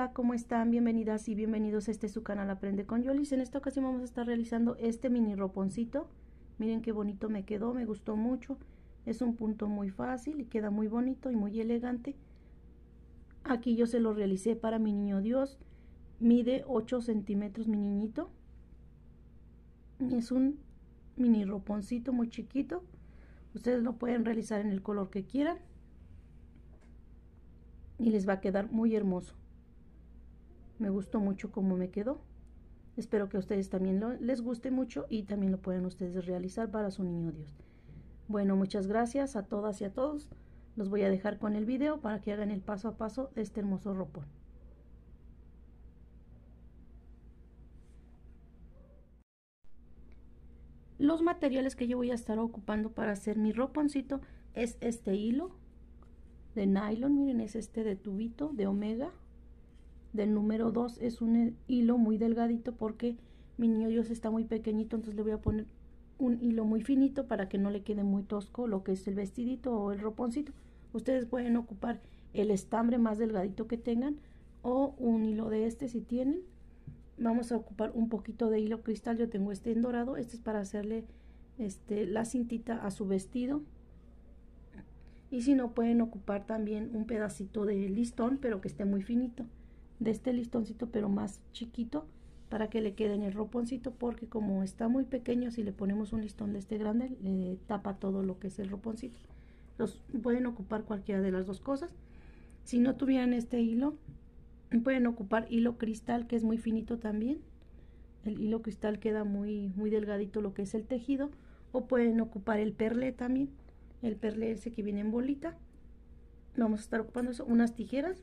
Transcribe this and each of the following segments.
Hola, ¿cómo están? Bienvenidas y bienvenidos a su canal Aprende con Yolis. En esta ocasión vamos a estar realizando este mini roponcito. Miren qué bonito me quedó, me gustó mucho. Es un punto muy fácil y queda muy bonito y muy elegante. Aquí yo se lo realicé para mi niño Dios. Mide 8 centímetros mi niñito. Es un mini roponcito muy chiquito. Ustedes lo pueden realizar en el color que quieran. Y les va a quedar muy hermoso. Me gustó mucho cómo me quedó. Espero que a ustedes también les guste mucho y también lo puedan ustedes realizar para su niño Dios. Bueno, muchas gracias a todas y a todos. Los voy a dejar con el video para que hagan el paso a paso de este hermoso ropón. Los materiales que yo voy a estar ocupando para hacer mi roponcito es este hilo de nylon. Miren, es este de tubito de omega. Del número 2 es un hilo muy delgadito porque mi niño Dios está muy pequeñito, entonces le voy a poner un hilo muy finito para que no le quede muy tosco lo que es el vestidito o el roponcito. Ustedes pueden ocupar el estambre más delgadito que tengan o un hilo de este si tienen. Vamos a ocupar un poquito de hilo cristal. Yo tengo este en dorado. Este es para hacerle la cintita a su vestido. Y si no, pueden ocupar también un pedacito de listón, pero que esté muy finito, de este listoncito pero más chiquito, para que le quede en el roponcito, porque como está muy pequeño, si le ponemos un listón de este grande le tapa todo lo que es el roponcito. Los pueden ocupar cualquiera de las dos cosas. Si no tuvieran este hilo, pueden ocupar hilo cristal, que es muy finito también. El hilo cristal queda muy delgadito lo que es el tejido. O pueden ocupar el perlé también, el perlé ese que viene en bolita. Vamos a estar ocupando eso, unas tijeras.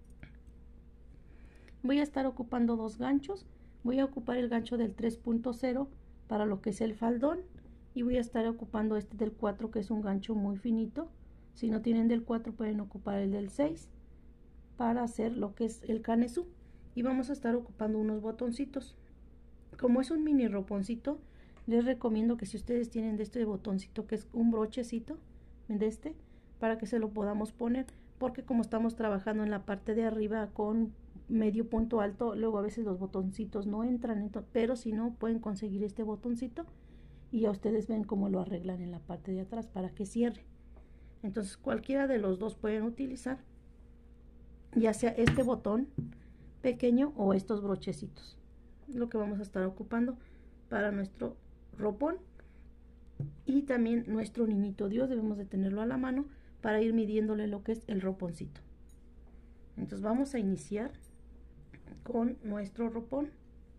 Voy a estar ocupando dos ganchos. Voy a ocupar el gancho del 3.0 para lo que es el faldón, y voy a estar ocupando este del 4, que es un gancho muy finito. Si no tienen del 4, pueden ocupar el del 6 para hacer lo que es el canesú. Y vamos a estar ocupando unos botoncitos. Como es un mini roponcito, les recomiendo que si ustedes tienen de este botoncito, que es un brochecito de este, para que se lo podamos poner, porque como estamos trabajando en la parte de arriba con medio punto alto, luego a veces los botoncitos no entran, pero si no, pueden conseguir este botoncito y ya ustedes ven cómo lo arreglan en la parte de atrás para que cierre. Entonces cualquiera de los dos pueden utilizar, ya sea este botón pequeño o estos brochecitos. Lo que vamos a estar ocupando para nuestro ropón. Y también nuestro niñito Dios debemos de tenerlo a la mano para ir midiéndole lo que es el roponcito. Entonces vamos a iniciar con nuestro ropón.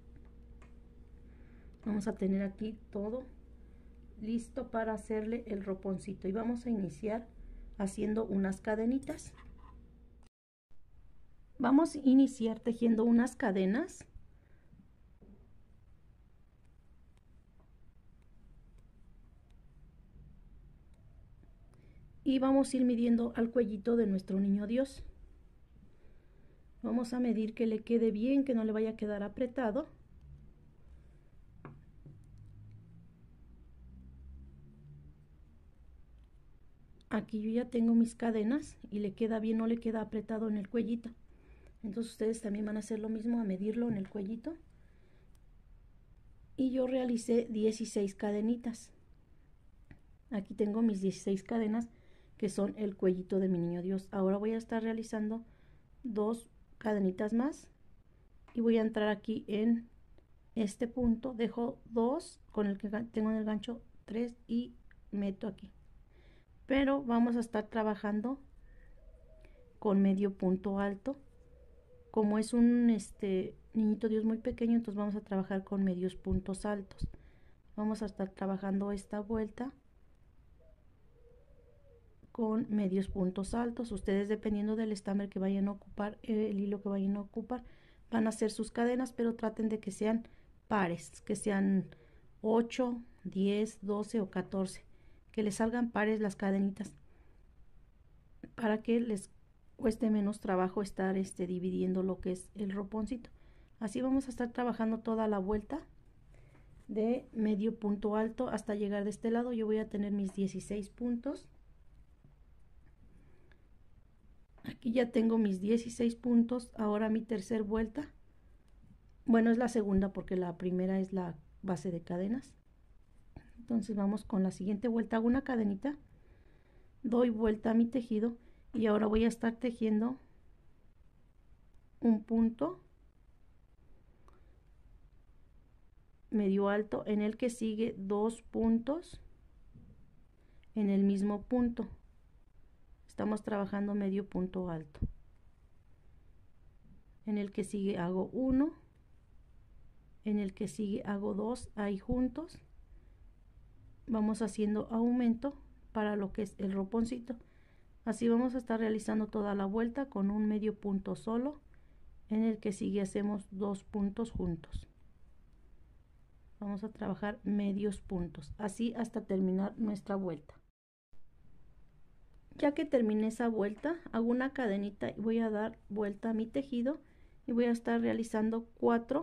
Vamos a tener aquí todo listo para hacerle el roponcito y vamos a iniciar haciendo unas cadenitas. Vamos a iniciar tejiendo unas cadenas. Y vamos a ir midiendo al cuellito de nuestro niño Dios. Vamos a medir que le quede bien, que no le vaya a quedar apretado. Aquí yo ya tengo mis cadenas y le queda bien, no le queda apretado en el cuellito. Entonces ustedes también van a hacer lo mismo, a medirlo en el cuellito. Y yo realicé 16 cadenitas. Aquí tengo mis 16 cadenas, que son el cuellito de mi niño Dios. Ahora voy a estar realizando dos cadenitas más y voy a entrar aquí en este punto. Dejo dos con el que tengo en el gancho, 3, y meto aquí. Pero vamos a estar trabajando con medio punto alto. Como es un niñito Dios muy pequeño, entonces vamos a trabajar con medios puntos altos. Vamos a estar trabajando esta vuelta con medios puntos altos. Ustedes, dependiendo del estambre que vayan a ocupar, el hilo que vayan a ocupar, van a hacer sus cadenas, pero traten de que sean pares, que sean 8, 10, 12 o 14, que les salgan pares las cadenitas, para que les cueste menos trabajo estar dividiendo lo que es el roponcito. Así vamos a estar trabajando toda la vuelta de medio punto alto hasta llegar de este lado. Yo voy a tener mis 16 puntos. Aquí ya tengo mis 16 puntos. Ahora mi tercer vuelta. Bueno, es la segunda porque la primera es la base de cadenas. Entonces vamos con la siguiente vuelta. Hago una cadenita, doy vuelta a mi tejido y ahora voy a estar tejiendo un punto medio alto en el que sigue 2 puntos en el mismo punto. Estamos trabajando medio punto alto. En el que sigue hago 1, en el que sigue hago 2 ahí juntos. Vamos haciendo aumento para lo que es el roponcito. Así vamos a estar realizando toda la vuelta con un medio punto solo. En el que sigue hacemos 2 puntos juntos. Vamos a trabajar medios puntos, así hasta terminar nuestra vuelta. Ya que terminé esa vuelta, hago una cadenita y voy a dar vuelta a mi tejido y voy a estar realizando 4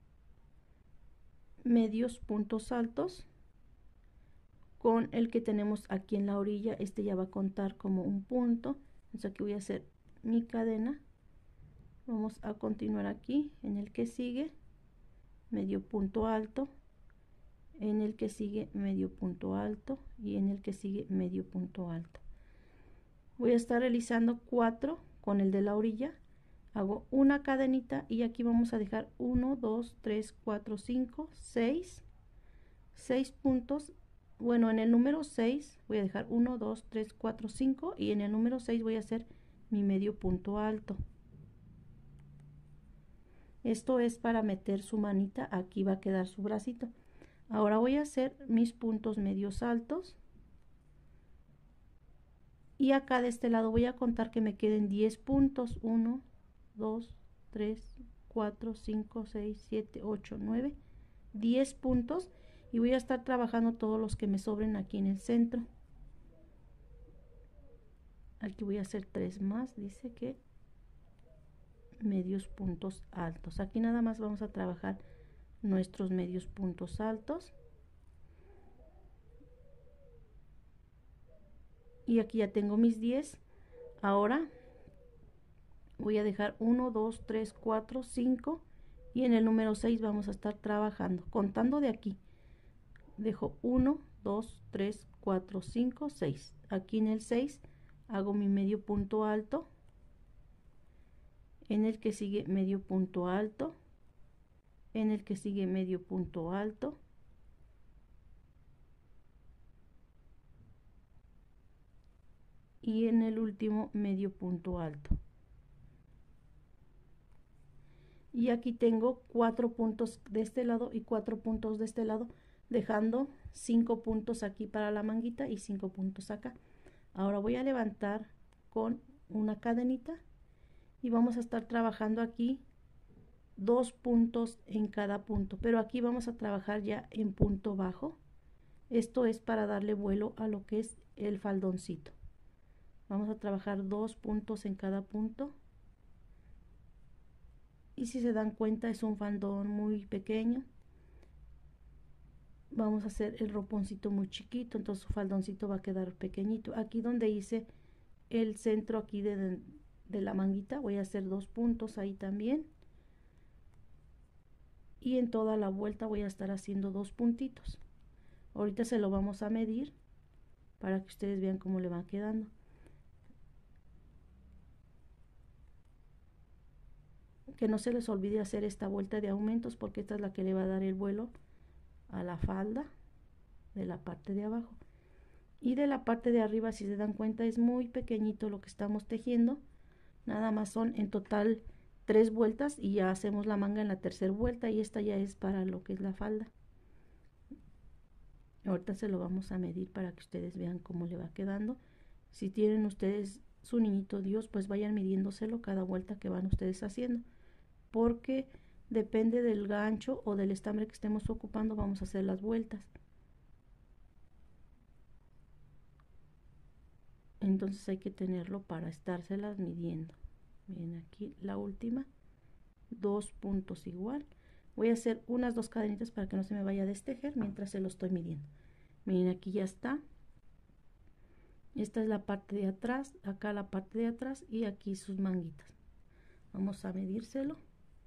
medios puntos altos con el que tenemos aquí en la orilla. Este ya va a contar como un punto. Entonces aquí voy a hacer mi cadena. Vamos a continuar aquí en el que sigue medio punto alto, en el que sigue medio punto alto y en el que sigue medio punto alto. Voy a estar realizando 4 con el de la orilla. Hago una cadenita y aquí vamos a dejar 1, 2, 3, 4, 5, 6 puntos. Bueno, en el número 6 voy a dejar 1, 2, 3, 4, 5 y en el número 6 voy a hacer mi medio punto alto. Esto es para meter su manita, aquí va a quedar su bracito. Ahora voy a hacer mis puntos medios altos. Y acá de este lado voy a contar que me queden 10 puntos. 1, 2, 3, 4, 5, 6, 7, 8, 9, 10 puntos. Y voy a estar trabajando todos los que me sobren aquí en el centro. Aquí voy a hacer 3 más, dice que medios puntos altos. Aquí nada más vamos a trabajar nuestros medios puntos altos. Y aquí ya tengo mis 10. Ahora voy a dejar 1, 2, 3, 4, 5 y en el número 6 vamos a estar trabajando, contando de aquí. Dejo 1, 2, 3, 4, 5, 6. Aquí en el 6 hago mi medio punto alto, en el que sigue medio punto alto, en el que sigue medio punto alto, y en el último medio punto alto. Y aquí tengo 4 puntos de este lado y 4 puntos de este lado, dejando 5 puntos aquí para la manguita y 5 puntos acá. Ahora voy a levantar con una cadenita y vamos a estar trabajando aquí 2 puntos en cada punto, pero aquí vamos a trabajar ya en punto bajo. Esto es para darle vuelo a lo que es el faldoncito. Vamos a trabajar 2 puntos en cada punto. Y si se dan cuenta es un faldón muy pequeño. Vamos a hacer el roponcito muy chiquito, entonces su faldoncito va a quedar pequeñito. Aquí donde hice el centro aquí de la manguita voy a hacer 2 puntos ahí también. Y en toda la vuelta voy a estar haciendo 2 puntitos. Ahorita se lo vamos a medir para que ustedes vean cómo le va quedando. Que no se les olvide hacer esta vuelta de aumentos porque esta es la que le va a dar el vuelo a la falda de la parte de abajo. Y de la parte de arriba, si se dan cuenta, es muy pequeñito lo que estamos tejiendo. Nada más son en total 3 vueltas y ya hacemos la manga en la tercera vuelta y esta ya es para lo que es la falda. Ahorita se lo vamos a medir para que ustedes vean cómo le va quedando. Si tienen ustedes su niñito Dios, pues vayan midiéndoselo cada vuelta que van ustedes haciendo, porque depende del gancho o del estambre que estemos ocupando, vamos a hacer las vueltas. Entonces hay que tenerlo para estárselas midiendo. Miren aquí la última, 2 puntos igual. Voy a hacer unas 2 cadenitas para que no se me vaya a destejer mientras se lo estoy midiendo. Miren, aquí ya está. Esta es la parte de atrás, acá la parte de atrás y aquí sus manguitas. Vamos a medírselo.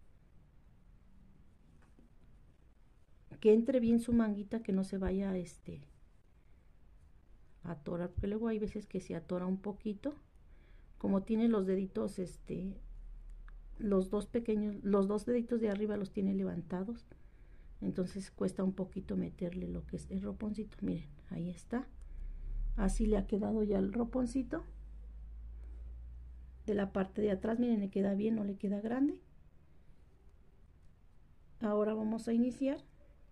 Que entre bien su manguita, que no se vaya a atorar, porque luego hay veces que se atora un poquito. Como tiene los deditos, los dos pequeños, los dos deditos de arriba los tiene levantados, entonces cuesta un poquito meterle lo que es el roponcito. Miren, ahí está. Así le ha quedado ya el roponcito. De la parte de atrás, miren, le queda bien, no le queda grande. Ahora vamos a iniciar.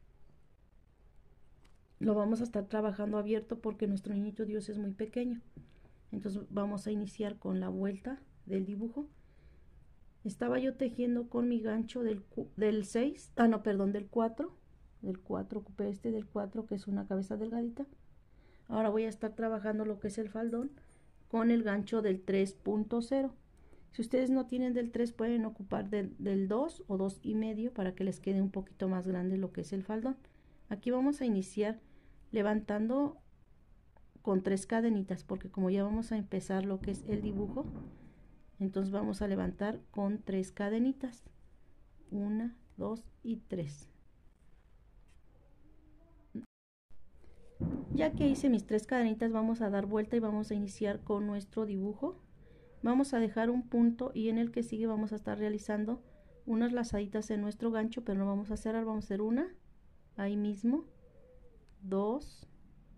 Lo vamos a estar trabajando abierto porque nuestro niñito Dios es muy pequeño. Entonces vamos a iniciar con la vuelta del dibujo. Estaba yo tejiendo con mi gancho del 6, no, perdón, del 4. Del 4, ocupé del 4, que es una cabeza delgadita. Ahora voy a estar trabajando lo que es el faldón con el gancho del 3.0. Si ustedes no tienen del 3, pueden ocupar del 2 o 2.5 para que les quede un poquito más grande lo que es el faldón. Aquí vamos a iniciar levantando con 3 cadenitas, porque como ya vamos a empezar lo que es el dibujo, entonces vamos a levantar con 3 cadenitas. 1, 2 y 3. Ya que hice mis 3 cadenitas, vamos a dar vuelta y vamos a iniciar con nuestro dibujo. Vamos a dejar un punto y en el que sigue vamos a estar realizando unas lazaditas en nuestro gancho, pero no vamos a cerrar, vamos a hacer una ahí mismo, 2,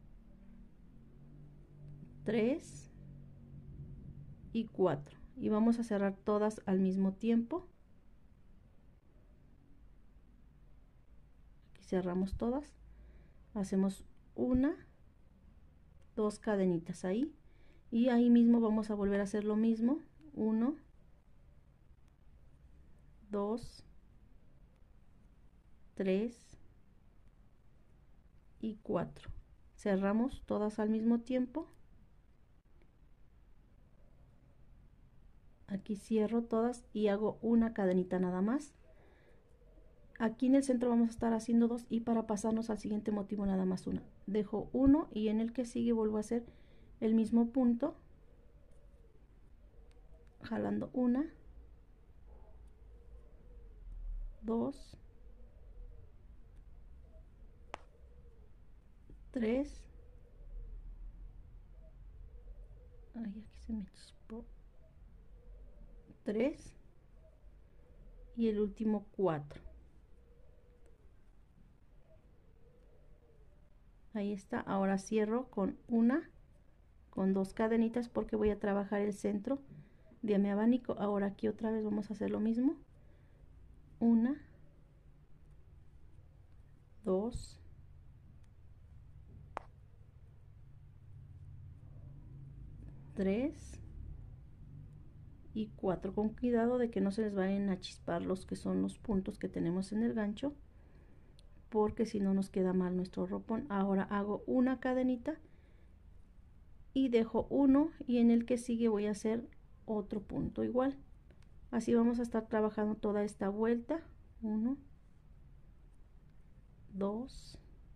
3 y 4, y vamos a cerrar todas al mismo tiempo. Aquí cerramos todas, hacemos una, 2 cadenitas ahí, y ahí mismo vamos a volver a hacer lo mismo, 1, 2, 3 y 4. Cerramos todas al mismo tiempo. Aquí cierro todas y hago una cadenita nada más. Aquí en el centro vamos a estar haciendo 2 y para pasarnos al siguiente motivo nada más una. Dejo 1 y en el que sigue vuelvo a hacer el mismo punto, jalando 1, 2, 3, ay, aquí se me chispó, 3 y el último 4. Ahí está. Ahora cierro con 2 cadenitas porque voy a trabajar el centro de mi abanico. Ahora aquí otra vez vamos a hacer lo mismo, 1, 2, 3 y 4, con cuidado de que no se les vayan a chispar los que son los puntos que tenemos en el gancho, porque si no nos queda mal nuestro ropón. Ahora hago una cadenita y dejo 1 y en el que sigue voy a hacer otro punto igual. Así vamos a estar trabajando toda esta vuelta, 1, 2,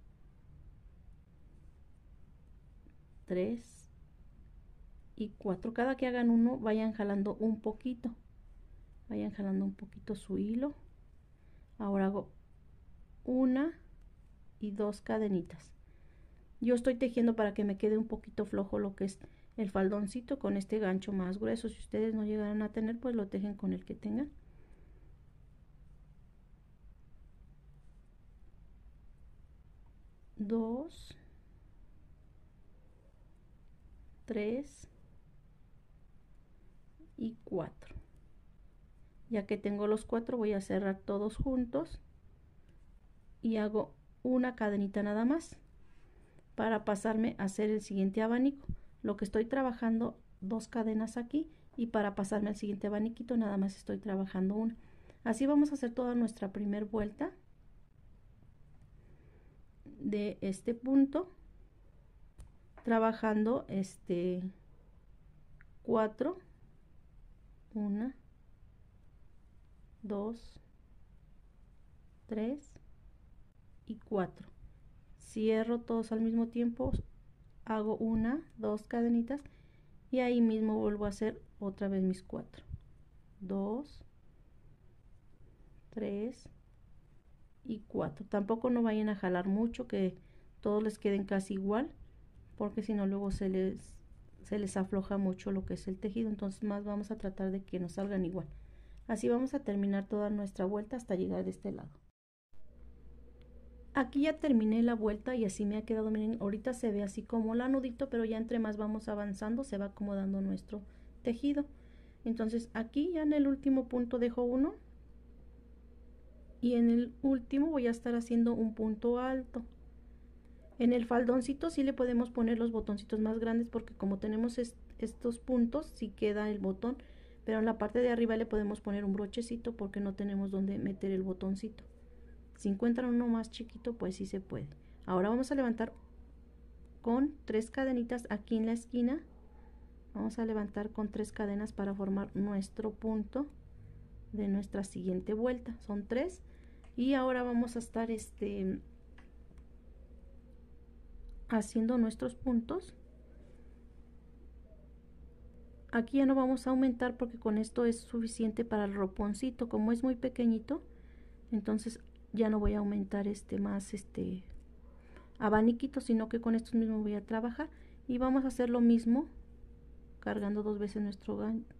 3 y 4. Cada que hagan uno vayan jalando un poquito, su hilo. Ahora hago 1 y 2 cadenitas. Yo estoy tejiendo para que me quede un poquito flojo lo que es el faldoncito con este gancho más grueso. Si ustedes no llegaran a tener, pues lo tejen con el que tengan. Dos, 3 y 4. Ya que tengo los 4 voy a cerrar todos juntos y hago una cadenita nada más para pasarme a hacer el siguiente abanico. Lo que estoy trabajando 2 cadenas aquí y para pasarme al siguiente abaniquito nada más estoy trabajando una. Así vamos a hacer toda nuestra primera vuelta de este punto, trabajando 4, 1, 2, 3 y 4. Cierro todos al mismo tiempo, hago una, 2 cadenitas y ahí mismo vuelvo a hacer otra vez mis 4, 2, 3 y 4. Tampoco no vayan a jalar mucho, que todos les queden casi igual, porque si no luego se les afloja mucho lo que es el tejido. Entonces más vamos a tratar de que nos salgan igual. Así vamos a terminar toda nuestra vuelta hasta llegar de este lado. Aquí ya terminé la vuelta y así me ha quedado. Miren, ahorita se ve así como la nudito, pero ya entre más vamos avanzando se va acomodando nuestro tejido. Entonces aquí ya en el último punto dejo uno y en el último voy a estar haciendo un punto alto. En el faldoncito sí le podemos poner los botoncitos más grandes, porque como tenemos estos puntos sí queda el botón, pero en la parte de arriba le podemos poner un brochecito porque no tenemos donde meter el botoncito. Si encuentran uno más chiquito, pues sí se puede. Ahora vamos a levantar con 3 cadenitas aquí en la esquina. Vamos a levantar con 3 cadenas para formar nuestro punto de nuestra siguiente vuelta. Son 3. Y ahora vamos a estar haciendo nuestros puntos. Aquí ya no vamos a aumentar porque con esto es suficiente para el roponcito. Como es muy pequeñito, entonces ya no voy a aumentar más abaniquito, sino que con estos mismos voy a trabajar. Y vamos a hacer lo mismo cargando 2 veces nuestro gancho.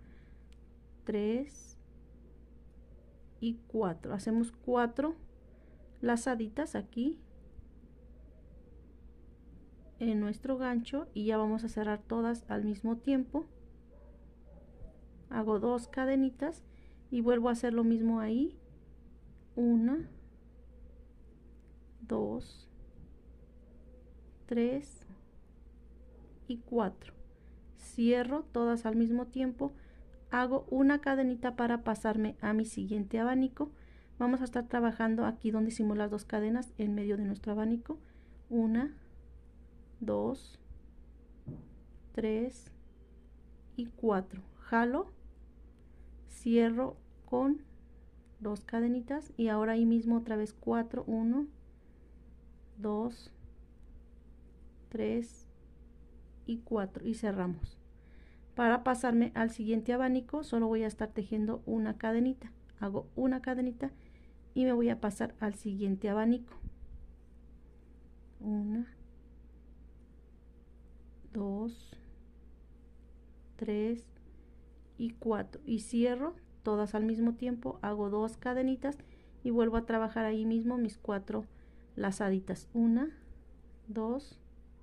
3 y 4. Hacemos 4 lazaditas aquí en nuestro gancho y ya vamos a cerrar todas al mismo tiempo. Hago 2 cadenitas y vuelvo a hacer lo mismo ahí. 1, 2, 3 y 4. Cierro todas al mismo tiempo. Hago una cadenita para pasarme a mi siguiente abanico. Vamos a estar trabajando aquí donde hicimos las 2 cadenas en medio de nuestro abanico. 1, 2, 3 y 4. Jalo, cierro con 2 cadenitas y ahora ahí mismo otra vez 4. 1, 2, 3 y 4 y cerramos. Para pasarme al siguiente abanico solo voy a estar tejiendo una cadenita. Hago una cadenita y me voy a pasar al siguiente abanico. 1, 2, 3 y 4 y cierro todas al mismo tiempo. Hago 2 cadenitas y vuelvo a trabajar ahí mismo mis 4 lazaditas. 1, 2,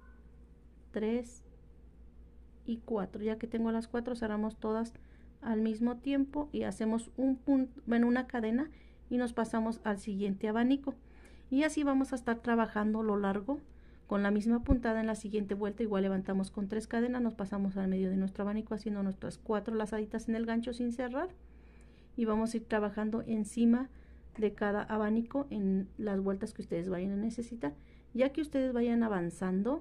3 y 4. Ya que tengo las 4, cerramos todas al mismo tiempo y hacemos un punto, bueno, una cadena, y nos pasamos al siguiente abanico. Y así vamos a estar trabajando lo largo con la misma puntada. En la siguiente vuelta igual levantamos con 3 cadenas, nos pasamos al medio de nuestro abanico haciendo nuestras 4 lazaditas en el gancho sin cerrar, y vamos a ir trabajando encima de cada abanico en las vueltas que ustedes vayan a necesitar. Ya que ustedes vayan avanzando,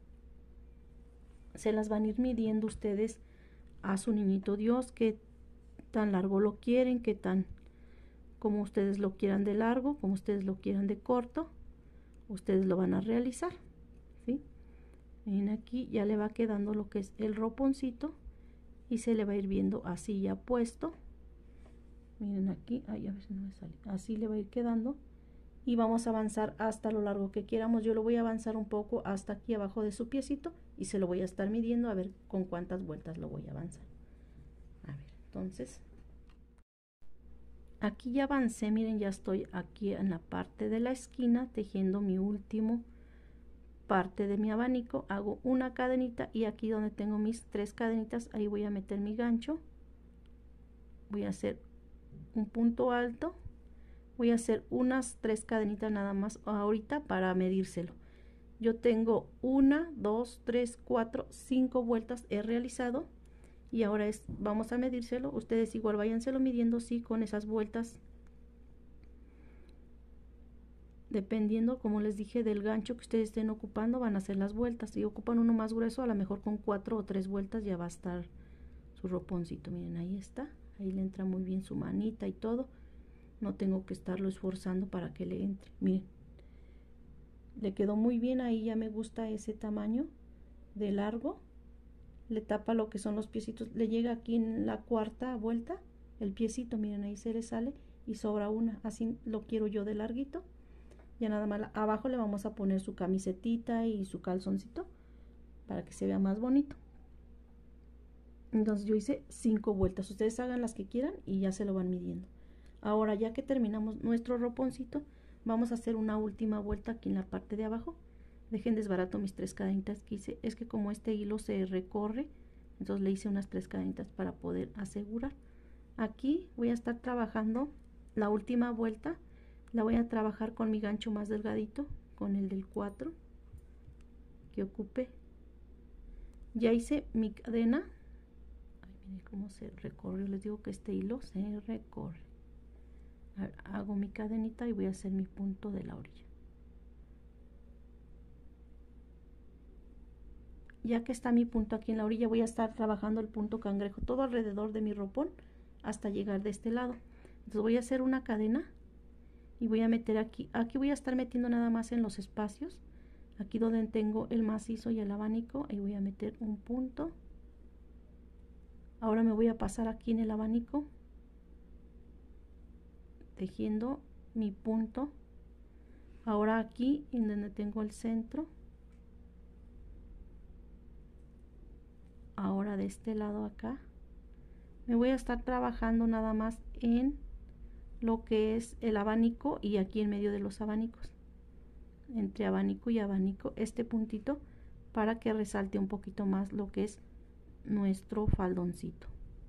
se las van a ir midiendo ustedes a su niñito Dios, qué tan largo lo quieren, qué tan, como ustedes lo quieran de largo, como ustedes lo quieran de corto, ustedes lo van a realizar, ¿sí? Miren, aquí ya le va quedando lo que es el roponcito y se le va a ir viendo así ya puesto. Miren aquí, ay, a ver si no me sale, así le va a ir quedando. Y vamos a avanzar hasta lo largo que queramos. Yo lo voy a avanzar un poco hasta aquí abajo de su piecito y se lo voy a estar midiendo a ver con cuántas vueltas lo voy a avanzar. A ver, entonces aquí ya avancé. Miren, ya estoy aquí en la parte de la esquina tejiendo mi último parte de mi abanico. Hago una cadenita y aquí donde tengo mis 3 cadenitas, ahí voy a meter mi gancho. Voy a hacer un punto alto. Voy a hacer unas 3 cadenitas nada más ahorita para medírselo. Yo tengo 1, 2, 3, 4, 5 vueltas he realizado y ahora vamos a medírselo. Ustedes igual váyanselo midiendo, sí, con esas vueltas, dependiendo, como les dije, del gancho que ustedes estén ocupando, van a hacer las vueltas. Si ocupan uno más grueso, a lo mejor con 4 o 3 vueltas ya va a estar su roponcito. Miren, ahí está, ahí le entra muy bien su manita y todo. No tengo que estarlo esforzando para que le entre. Miren, le quedó muy bien ahí, ya me gusta ese tamaño. de largo, le tapa lo que son los piecitos, le llega aquí en la cuarta vuelta el piecito, miren, ahí se le sale y sobra una, así lo quiero yo de larguito. Ya nada más abajo le vamos a poner su camisetita y su calzoncito para que se vea más bonito. Entonces yo hice 5 vueltas, ustedes hagan las que quieran y ya se lo van midiendo. Ahora ya que terminamos nuestro roponcito, vamos a hacer una última vuelta aquí en la parte de abajo. Dejen desbarato mis 3 cadenitas que hice, es que como este hilo se recorre, entonces le hice unas 3 cadenitas para poder asegurar. Aquí voy a estar trabajando la última vuelta, la voy a trabajar con mi gancho más delgadito, con el del 4 que ocupe. Ya hice mi cadena. Ay, miren cómo se recorre, les digo que este hilo se recorre. A ver, hago mi cadenita y voy a hacer mi punto de la orilla. Ya que está mi punto aquí en la orilla, voy a estar trabajando el punto cangrejo todo alrededor de mi ropón hasta llegar de este lado. Entonces voy a hacer una cadena y voy a meter aquí voy a estar metiendo nada más en los espacios, aquí donde tengo el macizo y el abanico, ahí voy a meter un punto. Ahora me voy a pasar aquí en el abanico tejiendo mi punto. Ahora aquí en donde tengo el centro, ahora de este lado acá me voy a estar trabajando nada más en lo que es el abanico y aquí en medio de los abanicos, entre abanico y abanico, este puntito para que resalte un poquito más lo que es nuestro faldoncito.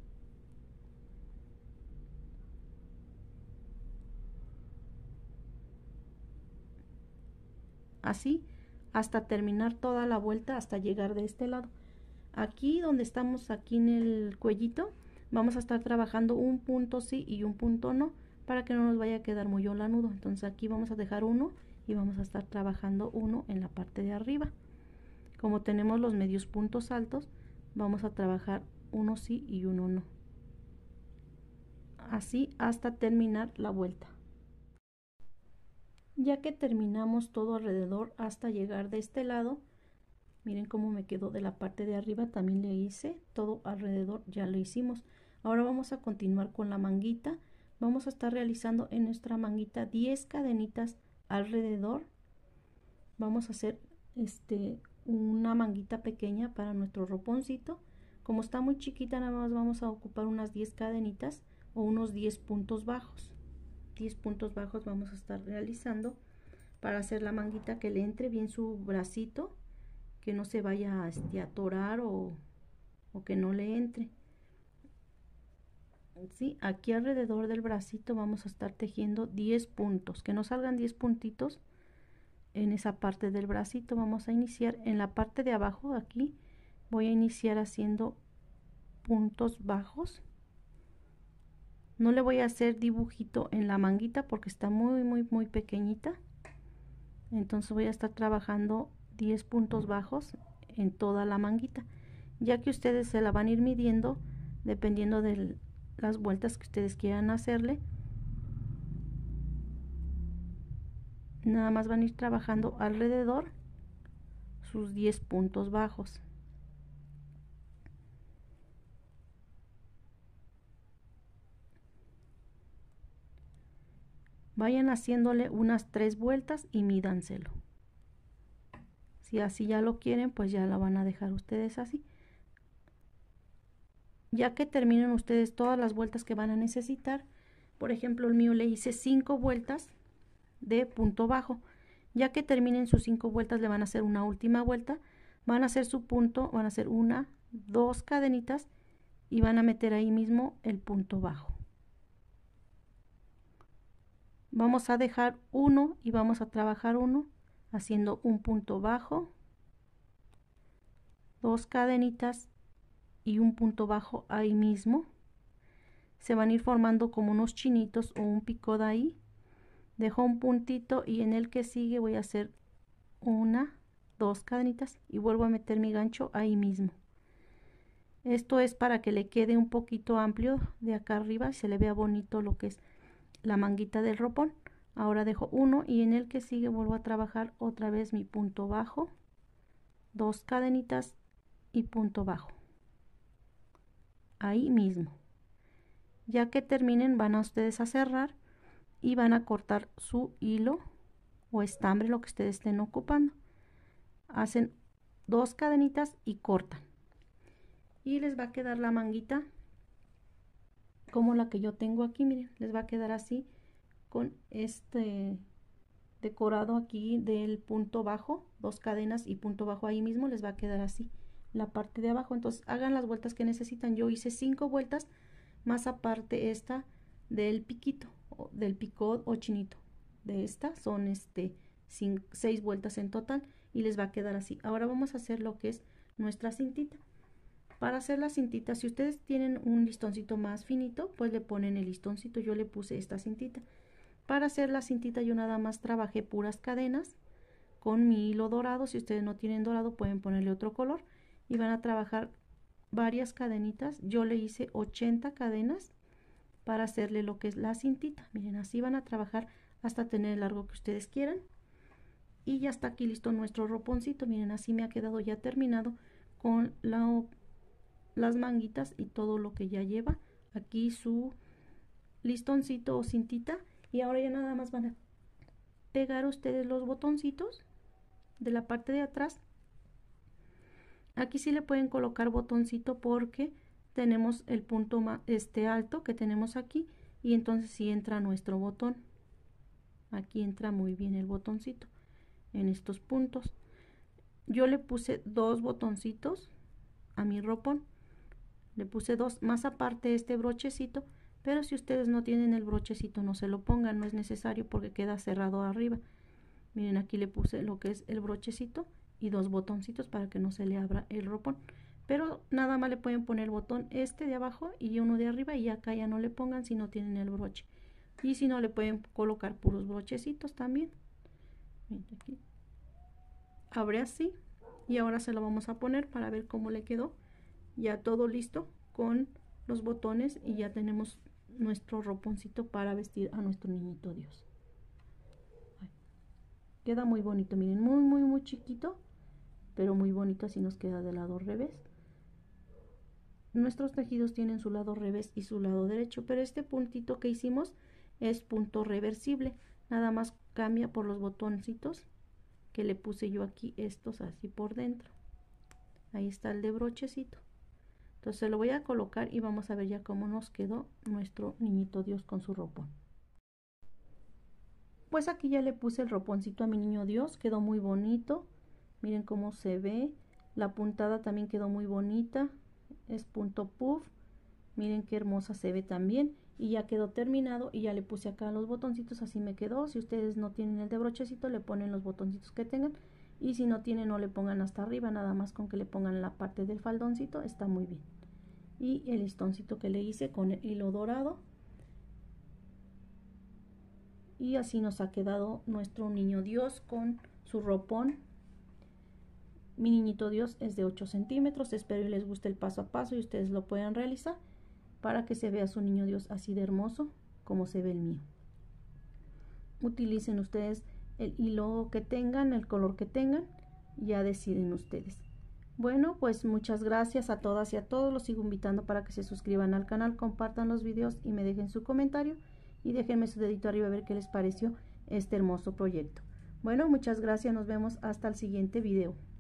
Así hasta terminar toda la vuelta hasta llegar de este lado. Aquí donde estamos, aquí en el cuellito, vamos a estar trabajando un punto sí y un punto no, para que no nos vaya a quedar muy holanudo. Entonces aquí vamos a dejar uno y vamos a estar trabajando uno en la parte de arriba. Como tenemos los medios puntos altos, vamos a trabajar uno sí y uno no. Así hasta terminar la vuelta. Ya que terminamos todo alrededor hasta llegar de este lado, miren cómo me quedó de la parte de arriba, también le hice todo alrededor, ya lo hicimos. Ahora vamos a continuar con la manguita. Vamos a estar realizando en nuestra manguita 10 cadenitas alrededor. Vamos a hacer una manguita pequeña para nuestro roponcito. Como está muy chiquita, nada más vamos a ocupar unas 10 cadenitas o unos 10 puntos bajos. 10 puntos bajos vamos a estar realizando para hacer la manguita, que le entre bien su bracito, que no se vaya a atorar o que no le entre. ¿Sí? Aquí alrededor del bracito vamos a estar tejiendo 10 puntos, que no salgan 10 puntitos en esa parte del bracito. Vamos a iniciar en la parte de abajo, aquí voy a iniciar haciendo puntos bajos. No le voy a hacer dibujito en la manguita porque está muy pequeñita. Entonces voy a estar trabajando 10 puntos bajos en toda la manguita, ya que ustedes se la van a ir midiendo dependiendo de las vueltas que ustedes quieran hacerle. Nada más van a ir trabajando alrededor sus 10 puntos bajos. Vayan haciéndole unas 3 vueltas y mídanselo. Si así ya lo quieren, pues ya la van a dejar ustedes así. Ya que terminen ustedes todas las vueltas que van a necesitar, por ejemplo el mío le hice 5 vueltas de punto bajo. Ya que terminen sus 5 vueltas, le van a hacer una última vuelta, van a hacer su punto, van a hacer 1, 2 cadenitas y van a meter ahí mismo el punto bajo. Vamos a dejar uno y vamos a trabajar uno haciendo un punto bajo, 2 cadenitas y un punto bajo ahí mismo. Se van a ir formando como unos chinitos o un pico de ahí. Dejo un puntito y en el que sigue voy a hacer 1, 2 cadenitas y vuelvo a meter mi gancho ahí mismo. Esto es para que le quede un poquito amplio de acá arriba y se le vea bonito lo que es la manguita del ropón. Ahora dejo uno y en el que sigue vuelvo a trabajar otra vez mi punto bajo, 2 cadenitas y punto bajo, ahí mismo. Ya que terminen, van a ustedes a cerrar y van a cortar su hilo o estambre, lo que ustedes estén ocupando. Hacen 2 cadenitas y cortan, y les va a quedar la manguita como la que yo tengo aquí. Miren, les va a quedar así, con este decorado aquí del punto bajo, 2 cadenas y punto bajo, ahí mismo les va a quedar así la parte de abajo. Entonces hagan las vueltas que necesitan. Yo hice 5 vueltas más aparte esta del piquito, del picot o chinito. De esta son 6 vueltas en total, y les va a quedar así. Ahora vamos a hacer lo que es nuestra cintita. Para hacer la cintita, si ustedes tienen un listoncito más finito, pues le ponen el listoncito. Yo le puse esta cintita. Para hacer la cintita yo nada más trabajé puras cadenas con mi hilo dorado. Si ustedes no tienen dorado, pueden ponerle otro color, y van a trabajar varias cadenitas. Yo le hice 80 cadenas para hacerle lo que es la cintita. Miren, así van a trabajar hasta tener el largo que ustedes quieran. Y ya está aquí listo nuestro roponcito. Miren, así me ha quedado ya terminado con las manguitas y todo lo que ya lleva aquí su listoncito o cintita. Y ahora ya nada más van a pegar ustedes los botoncitos de la parte de atrás. Aquí sí le pueden colocar botoncito porque tenemos el punto alto que tenemos aquí, y entonces sí entra nuestro botón. Aquí entra muy bien el botoncito en estos puntos. Yo le puse 2 botoncitos a mi ropón, le puse 2 más aparte este brochecito, pero si ustedes no tienen el brochecito, no se lo pongan, no es necesario porque queda cerrado arriba. Miren, aquí le puse lo que es el brochecito y 2 botoncitos para que no se le abra el ropón. Pero nada más le pueden poner el botón de abajo y uno de arriba, y acá ya no le pongan si no tienen el broche. Y si no, le pueden colocar puros brochecitos también. Miren, aquí abre así, y ahora se lo vamos a poner para ver cómo le quedó. Ya todo listo con los botones, y ya tenemos nuestro roponcito para vestir a nuestro niñito Dios. Queda muy bonito, miren, muy chiquito, pero muy bonito. Así nos queda del lado revés. Nuestros tejidos tienen su lado revés y su lado derecho, pero este puntito que hicimos es punto reversible. Nada más cambia por los botoncitos que le puse yo aquí, estos así por dentro. Ahí está el de brochecito. Entonces lo voy a colocar y vamos a ver ya cómo nos quedó nuestro niñito Dios con su ropón. Pues aquí ya le puse el roponcito a mi niño Dios, quedó muy bonito. Miren cómo se ve. La puntada también quedó muy bonita, es punto puff. Miren qué hermosa se ve también, y ya quedó terminado. Y ya le puse acá los botoncitos, así me quedó. Si ustedes no tienen el de brochecito, le ponen los botoncitos que tengan, y si no tienen, no le pongan hasta arriba, nada más con que le pongan la parte del faldoncito está muy bien. Y el listoncito que le hice con el hilo dorado, y así nos ha quedado nuestro niño Dios con su ropón. Mi niñito Dios es de 8 centímetros. Espero y les guste el paso a paso y ustedes lo puedan realizar para que se vea su niño Dios así de hermoso como se ve el mío. Utilicen ustedes el hilo que tengan, el color que tengan, ya deciden ustedes. Bueno, pues muchas gracias a todas y a todos. Los sigo invitando para que se suscriban al canal, compartan los videos y me dejen su comentario, y déjenme su dedito arriba a ver qué les pareció este hermoso proyecto. Bueno, muchas gracias, nos vemos hasta el siguiente video.